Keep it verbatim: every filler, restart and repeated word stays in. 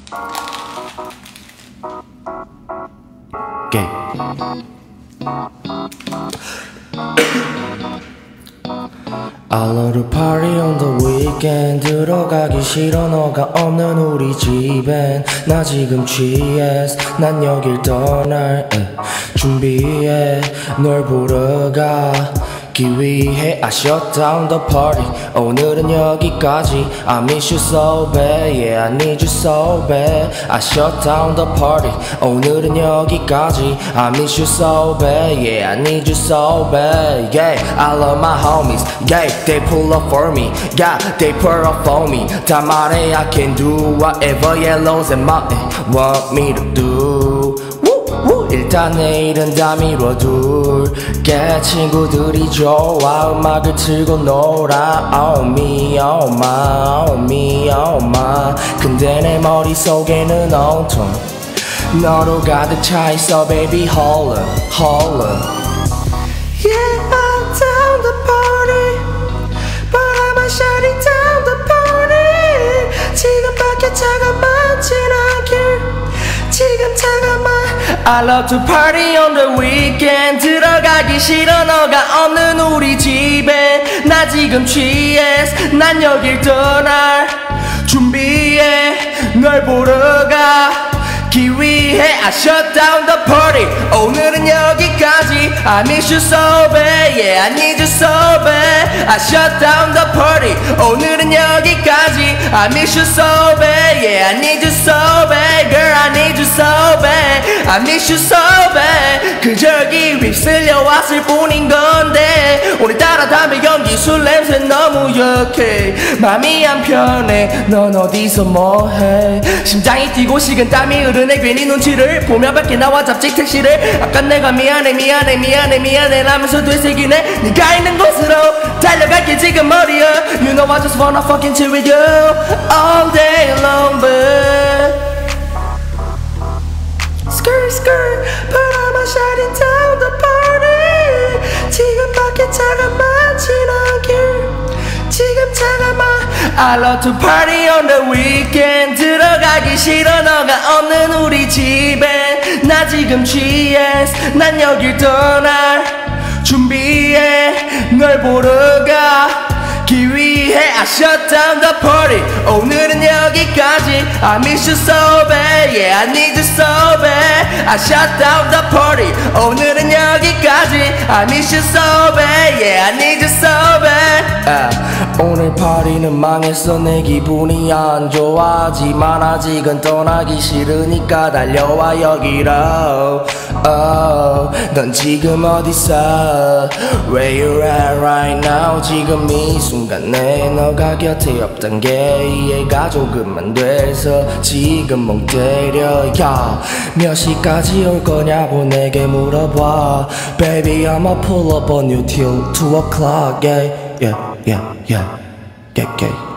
Okay. I love to party on the weekend. 들어가기 싫어 너가 없는 우리 집엔. 나 지금 취했어. 난 여길 떠날 에. 준비해 널 보러 가기 위해 I shut down the party. 오늘은 여기까지. I miss you so bad. Yeah, I need you so bad. I shut down the party. 오늘은 여기까지. I miss you so bad. Yeah, I need you so bad. Yeah, I love my homies. Yeah, they pull up for me. Yeah, they pull up for me. 다 말해 I can do whatever yellows and my want me to do. 일단 내일은 다 미뤄둘게. 친구들이 좋아 음악을 틀고 놀아. Oh me, oh my, oh me, oh my. 근데 내 머릿속에는 온통 너로 가득 차있어 baby hold up, hold up. Yeah, I'm down the party, but I'm shutting down the party. 지금 밖에 차가 많진 않길. 지금 차가 많. I love to party on the weekend. 들어가기 싫어 너가 없는 우리 집에. 나 지금 취했어. 난 여길 떠날 준비해 널 보러 가기 위해 I shut down the party. 오늘은 여기까지. I miss you so bad. Yeah, I need you so bad. I shut down the party. 오늘은 여기까지. I miss you so bad. Yeah, I need you so bad. Girl, I need you so bad. I miss you so bad. 그 저기 휩쓸려 왔을 뿐인 건데 오늘따라 담배 연기 술 냄새 너무 역해. 맘이 안 편해. 넌 어디서 뭐해. 심장이 뛰고 식은 땀이 흐르네. 괜히 눈치를 보며 밖에 나와 잡직 택시를. 아까 내가 미안해 미안해 미안해 미안해 라면서 되새기네. 네가 있는 곳으로 달려갈게 지금 머리야. You know I just wanna fucking chill with you all day long but Skirt, skirt, but I'm shutting down the party. 지금 밖에 차가 많진 않길. 지금 차가 많. I love to party on the weekend. 들어가기 싫어 너가 없는 우리 집에. 나 지금 취했어. 난 여길 떠날 준비해 널 보러 가기 위해 I shut down the party. 오늘은 여기까지. I miss you so bad. Yeah, I need you so bad. I shut down the party. 오늘은 여기까지. I miss you so bad. Yeah, I need you so bad. uh. 오늘 파티는 망했어. 내 기분이 안 좋아. 하지만 아직은 떠나기 싫으니까 달려와 여기로. oh, 넌 지금 어딨어. Where you at right now. 지금 이 순간 내 너가 곁에 없단 게 이해가 조금만 돼서 지금 멍 때려. yeah. 몇 시까지 올 거냐고 내게 물어봐. Baby I'ma pull up on you till two o'clock. yeah, yeah, yeah, yeah, yeah, yeah.